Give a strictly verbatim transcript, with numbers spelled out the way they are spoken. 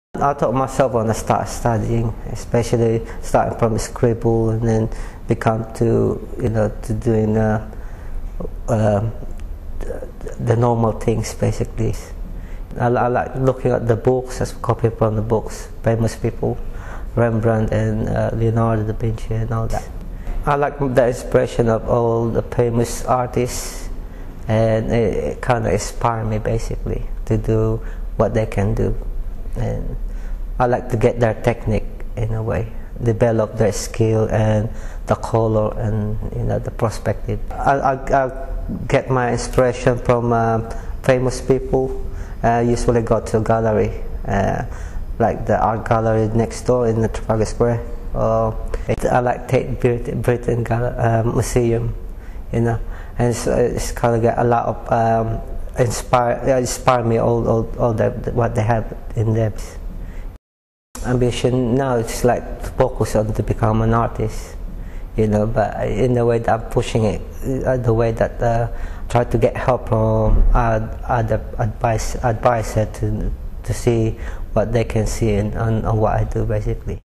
I taught myself when I started studying, especially starting from scribble and then become to you know to doing uh, uh, the, the normal things basically. I, I like looking at the books, as copy from the books, famous people, Rembrandt and uh, Leonardo da Vinci and all that. I like the inspiration of all the famous artists, and it, it kind of inspired me basically to do what they can do. And I like to get their technique in a way, develop their skill and the color and you know the perspective. I, I, I get my inspiration from uh, famous people. I usually go to a gallery, uh, like the art gallery next door in the Trafalgar Square. Or I like Tate Britain uh, Museum, you know, and it's, it's kind of got a lot of um, inspire inspire me all all, all that what they have in them. Ambition now it's like to focus on to become an artist, you know, but in the way that I'm pushing it, uh, the way that uh, try to get help from uh, other advice advisor to to see what they can see and on, on what I do basically.